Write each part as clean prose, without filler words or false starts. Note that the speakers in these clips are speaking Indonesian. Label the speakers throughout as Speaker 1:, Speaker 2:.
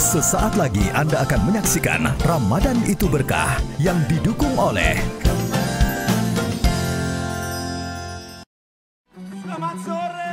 Speaker 1: Sesaat lagi Anda akan menyaksikan Ramadan Itu Berkah yang didukung oleh
Speaker 2: Selamat sore.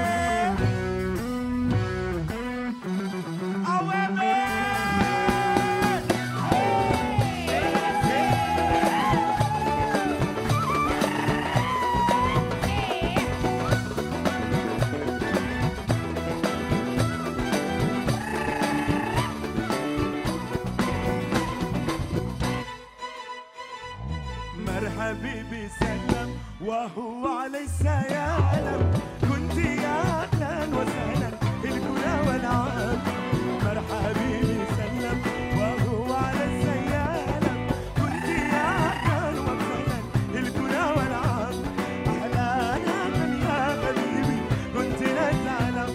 Speaker 2: مرحبي بسلام وهو على السلام كنت يا اهلا وسهلا الكرة والعاب مرحبي بسلام وهو على السلام كنت يا اهلا وسهلا الكرة والعاب احلى يا حبيبي كنت لا تعلم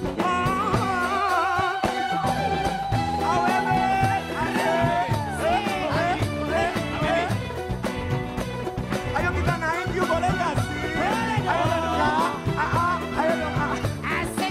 Speaker 2: ayo kita naik yuk, boleh gak sih? Ayo dong kak, ayo dong kak. Asik.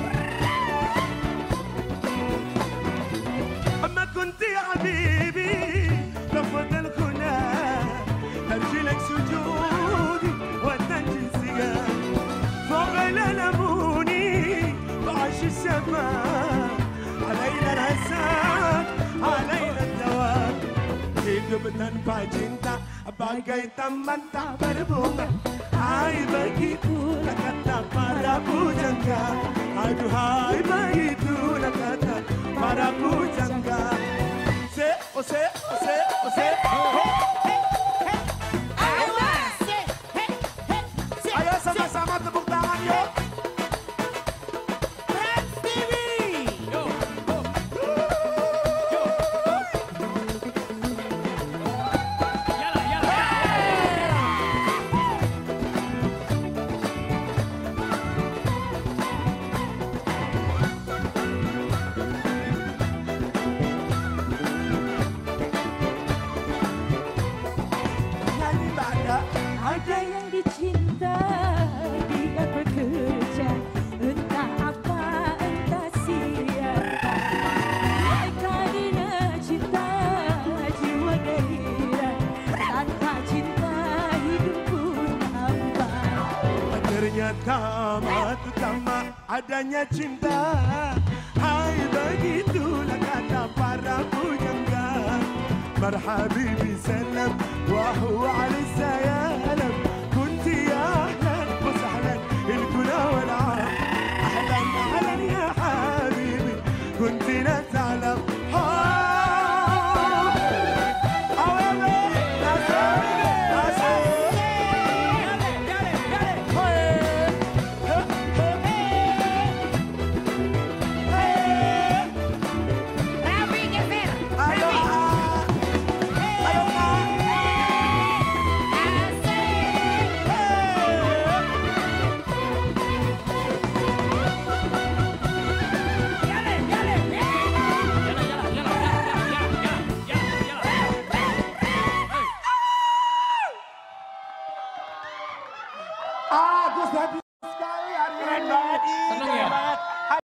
Speaker 2: أما كنت يا حبيبي تفضل هنا أرجي لك سجودي وتنجزيا فوق الألموني بعش السماء علينا الحساب علينا الدوام hidup tanpa cinta bagai taman tak berbunga. Hai begitulah kata para pujangga. Aduhai begitulah kata para pujangga. Se, oh se, oh se, oh se. Ayo sama-sama tepuk tangan yuk.
Speaker 3: Ada yang dicinta, dia bekerja, entah apa, entah siapa. Karena cinta, jiwa gairah, tanpa cinta hidup pun hampa.
Speaker 2: Ternyata utama adanya cinta. Hai begitulah kata para pujangga. Marhabi bisalam wa huwa ala sayang